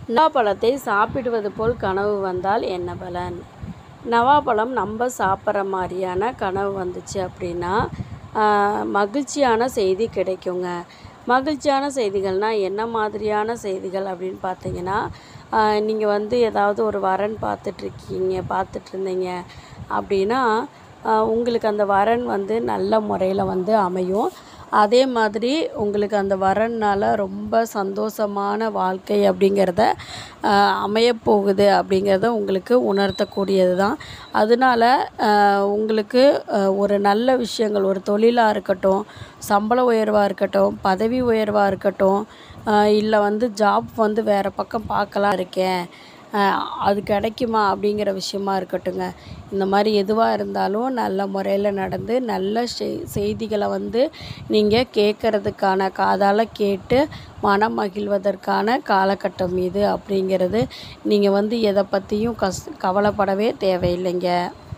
நவாப்பழத்தை சாப்பிடுவது போல் கனவு வந்தால் என்ன பலன்? நவாப்பழம் நம்ம சாப்பிட்ற மாதிரியான கனவு வந்துச்சு அப்படின்னா மகிழ்ச்சியான செய்தி கிடைக்குங்க. மகிழ்ச்சியான செய்திகள்னால் என்ன மாதிரியான செய்திகள் அப்படின்னு பார்த்தீங்கன்னா, நீங்கள் ஏதாவது ஒரு வரன் பார்த்துட்ருந்தீங்க அப்படின்னா உங்களுக்கு அந்த வரன் நல்ல முறையில் அமையும். அதே மாதிரி உங்களுக்கு அந்த வரனால் ரொம்ப சந்தோஷமான வாழ்க்கை அப்படிங்கிறத அமையப்போகுது அப்படிங்கிறத உங்களுக்கு உணர்த்தக்கூடியது தான். அதனால் உங்களுக்கு ஒரு நல்ல விஷயங்கள், ஒரு தொழிலாக இருக்கட்டும், சம்பள உயர்வாக இருக்கட்டும், பதவி உயர்வாக இருக்கட்டும், இல்லை ஜாப் வேறு பக்கம் பார்க்கலாம் இருக்கேன், அது கிடைக்குமா அப்படிங்கிற விஷயமா இருக்கட்டுங்க. இந்த மாதிரி எதுவாக இருந்தாலும் நல்ல முறையில் நடந்து நல்ல செய்திகளை நீங்கள் கேட்குறதுக்கான, காதால் கேட்டு மனம் மகிழ்வதற்கான காலகட்டம் இது அப்படிங்கிறது நீங்கள் எதை பற்றியும் கவலைப்படவே தேவையில்லைங்க.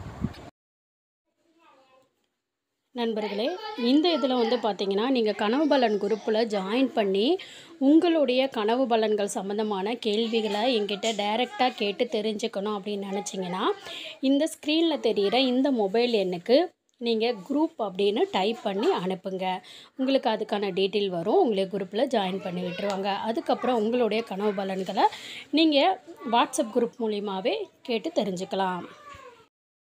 நண்பர்களே, இந்த இதில் பார்த்தீங்கன்னா, நீங்கள் கனவு பலன் குரூப்பில் ஜாயின் பண்ணி உங்களுடைய கனவு பலன்கள் சம்மந்தமான கேள்விகளை என்கிட்ட டைரெக்டாக கேட்டு தெரிஞ்சுக்கணும் அப்படின்னு நினச்சிங்கன்னா, இந்த ஸ்க்ரீனில் தெரிகிற இந்த மொபைல் எண்ணுக்கு நீங்கள் குரூப் அப்படின்னு டைப் பண்ணி அனுப்புங்க. உங்களுக்கு அதுக்கான டீட்டெயில் வரும். உங்களே குரூப்பில் ஜாயின் பண்ணி விட்டுருவாங்க. அதுக்கப்புறம் உங்களுடைய கனவு பலன்களை நீங்கள் வாட்ஸ்அப் குரூப் மூலிமாவே கேட்டு தெரிஞ்சுக்கலாம்.